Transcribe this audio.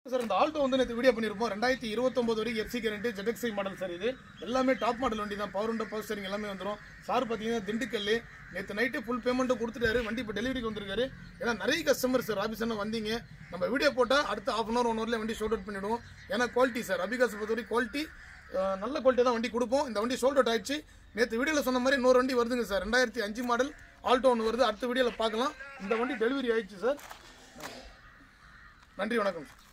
Sir இந்த Alto வந்து நேற்று வீடியோ பண்ணியிருப்போம் 2029 வரைக்கும் FC current ZXi model sir. இது எல்லாமே டாப் மாடல் வண்டி தான். பவர் விண்டோ, பவர் ஸ்டீரிங் எல்லாமே வந்துடும். சார் பார்த்தீங்கன்னா திண்டுக்கல் நேற்று நைட்டு ஃபுல் பேமெண்ட்டும் கொடுத்துட்டாரு. வண்டி இப்போ டெலிவரிக்கு வந்திருக்காரு. ஏன்னா நிறைய கஸ்டமர் சார் ஆஃபீஸான வந்தீங்க. நம்ம வீடியோ போட்டால் அடுத்த ½ hour 1 hourல வண்டி ஷோல்ட் அவுட் பண்ணிவிடுவோம். ஏன்னா குவாலிட்டி சார் அபிகாஸ் பொறுத்தவரை குவாலிட்டி நல்ல குவாலிட்டி தான் வண்டி கொடுப்போம். இந்த வண்டி ஷோல்ட் அவுட் ஆயிடுச்சு. நேற்று வீடியோவில் சொன்ன மாதிரி இன்னொரு வண்டி வருதுங்க சார். 2005 மாடல் ஆல்டோ ஒன்று வருது. அடுத்த வீடியோவில் பார்க்கலாம். இந்த வண்டி டெலிவரி ஆயிடுச்சு சார். நன்றி, வணக்கம்.